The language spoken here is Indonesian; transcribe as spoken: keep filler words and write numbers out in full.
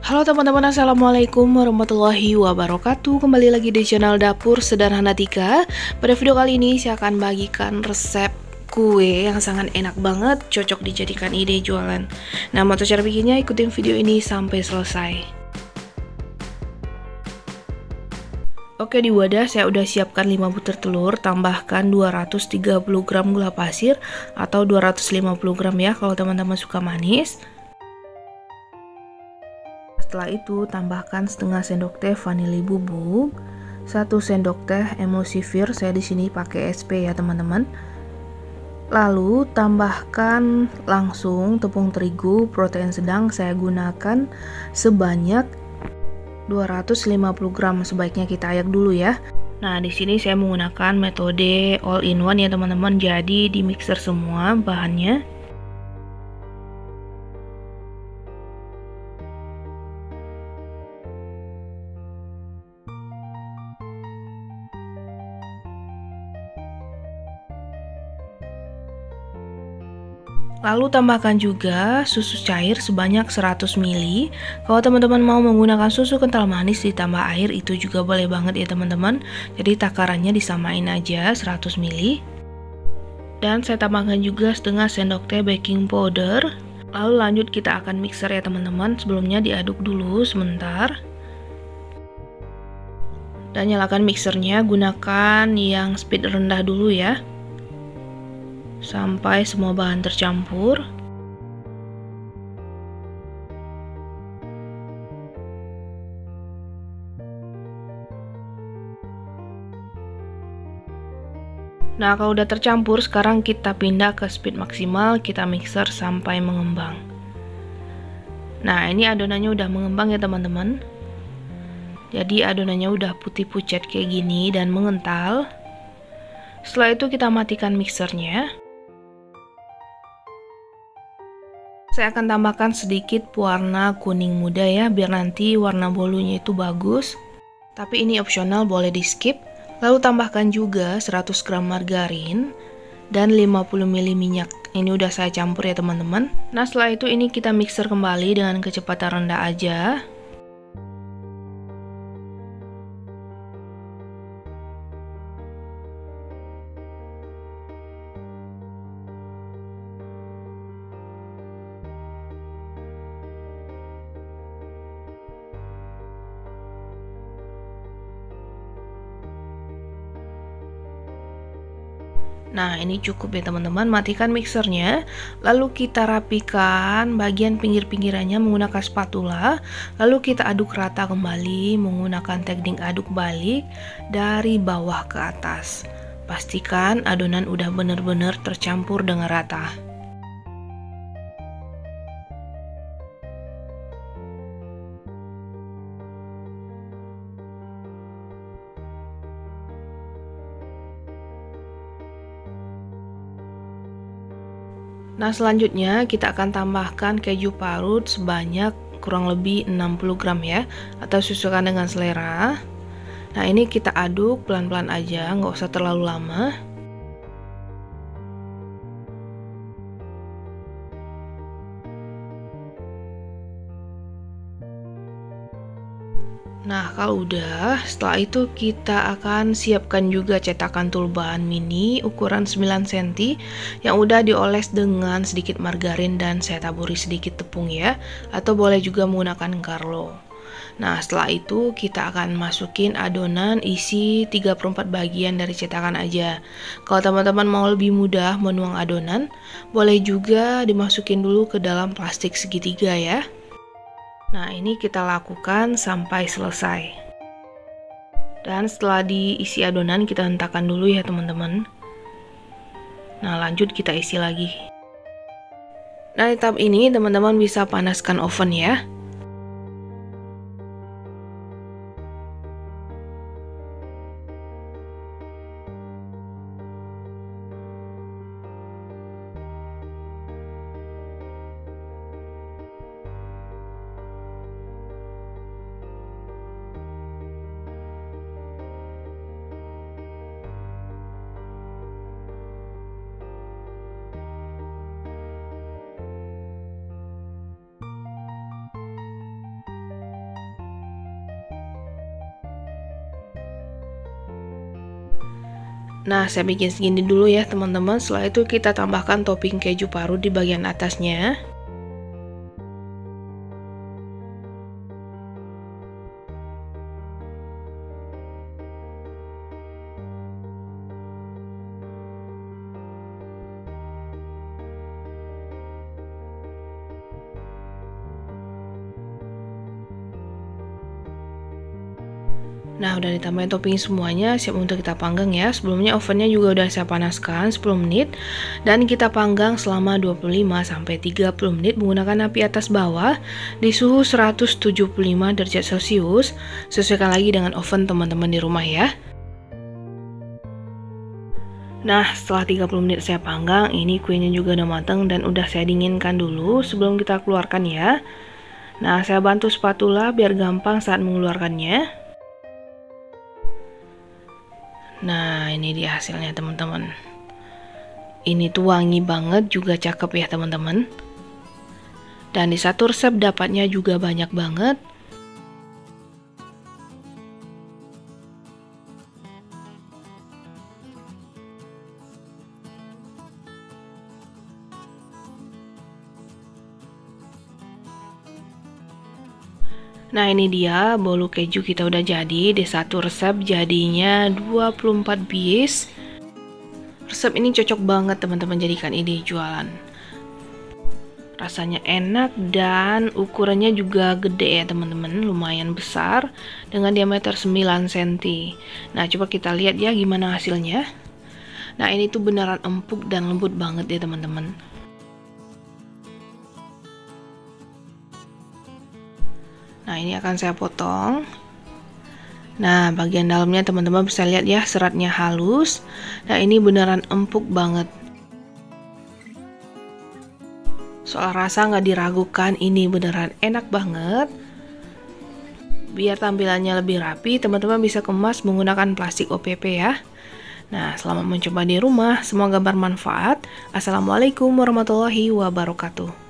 Halo teman-teman, assalamualaikum warahmatullahi wabarakatuh. Kembali lagi di channel Dapur Sederhana Tika. Pada video kali ini saya akan bagikan resep kue yang sangat enak banget, cocok dijadikan ide jualan. Nah, mau tahu cara bikinnya, ikutin video ini sampai selesai. Oke, di wadah saya udah siapkan lima butir telur, tambahkan dua ratus tiga puluh gram gula pasir atau dua ratus lima puluh gram ya kalau teman-teman suka manis. Setelah itu tambahkan setengah sendok teh vanili bubuk, satu sendok teh emulsifir, saya di sini pakai S P ya teman-teman. Lalu tambahkan langsung tepung terigu protein sedang, saya gunakan sebanyak dua ratus lima puluh gram, sebaiknya kita ayak dulu ya. Nah, di sini saya menggunakan metode all in one ya teman-teman, jadi di mixer semua bahannya. Lalu tambahkan juga susu cair sebanyak seratus mililiter. Kalau teman-teman mau menggunakan susu kental manis ditambah air itu juga boleh banget ya teman-teman. Jadi takarannya disamain aja seratus mililiter. Dan saya tambahkan juga setengah sendok teh baking powder. Lalu lanjut kita akan mixer ya teman-teman. Sebelumnya diaduk dulu sebentar. Dan nyalakan mixernya, gunakan yang speed rendah dulu ya, sampai semua bahan tercampur. Nah, kalau udah tercampur, sekarang kita pindah ke speed maksimal, kita mixer sampai mengembang. Nah, ini adonannya udah mengembang ya teman-teman. Jadi adonannya udah putih pucat kayak gini dan mengental. Setelah itu kita matikan mixernya. Saya akan tambahkan sedikit pewarna kuning muda ya, biar nanti warna bolunya itu bagus. Tapi ini opsional, boleh di skip. Lalu tambahkan juga seratus gram margarin dan lima puluh mililiter minyak. Ini udah saya campur ya teman-teman. Nah, setelah itu ini kita mixer kembali dengan kecepatan rendah aja. Nah, ini cukup ya teman-teman, matikan mixernya. Lalu kita rapikan bagian pinggir-pinggirannya menggunakan spatula. Lalu kita aduk rata kembali menggunakan teknik aduk balik dari bawah ke atas. Pastikan adonan udah benar-benar tercampur dengan rata. Nah, selanjutnya kita akan tambahkan keju parut sebanyak kurang lebih enam puluh gram ya, atau sesuaikan dengan selera. Nah, ini kita aduk pelan-pelan aja, nggak usah terlalu lama. Nah, kalau udah, setelah itu kita akan siapkan juga cetakan tool bahan mini ukuran sembilan sentimeter yang udah dioles dengan sedikit margarin dan saya taburi sedikit tepung ya, atau boleh juga menggunakan Carlo. Nah, setelah itu kita akan masukin adonan isi tiga per empat bagian dari cetakan aja. Kalau teman-teman mau lebih mudah menuang adonan, boleh juga dimasukin dulu ke dalam plastik segitiga ya. Nah, ini kita lakukan sampai selesai. Dan setelah diisi adonan, kita hentakan dulu ya teman-teman. Nah, lanjut kita isi lagi. Nah, di tahap ini teman-teman bisa panaskan oven ya. Nah, saya bikin segini dulu ya teman-teman. Setelah itu kita tambahkan topping keju parut di bagian atasnya. Nah, udah ditambahin topping semuanya, siap untuk kita panggang ya. Sebelumnya ovennya juga udah saya panaskan sepuluh menit dan kita panggang selama dua puluh lima sampai tiga puluh menit menggunakan api atas bawah di suhu seratus tujuh puluh lima derajat Celcius. Sesuaikan lagi dengan oven teman-teman di rumah ya. Nah, setelah tiga puluh menit saya panggang, ini kuenya juga udah mateng dan udah saya dinginkan dulu sebelum kita keluarkan ya. Nah, saya bantu spatula biar gampang saat mengeluarkannya. Nah, ini dia hasilnya teman-teman. Ini tuh wangi banget, juga cakep ya teman-teman. Dan di satu resep dapatnya juga banyak banget. Nah, ini dia bolu keju kita udah jadi. Di satu resep jadinya dua puluh empat piece. Resep ini cocok banget teman-teman jadikan ide jualan. Rasanya enak dan ukurannya juga gede ya teman-teman, lumayan besar dengan diameter sembilan sentimeter. Nah, coba kita lihat ya gimana hasilnya. Nah, ini tuh beneran empuk dan lembut banget ya teman-teman. Nah, ini akan saya potong. Nah, bagian dalamnya teman-teman bisa lihat ya, seratnya halus. Nah, ini beneran empuk banget. Soal rasa nggak diragukan, ini beneran enak banget. Biar tampilannya lebih rapi, teman-teman bisa kemas menggunakan plastik O P P ya. Nah, selamat mencoba di rumah, semoga bermanfaat. Assalamualaikum warahmatullahi wabarakatuh.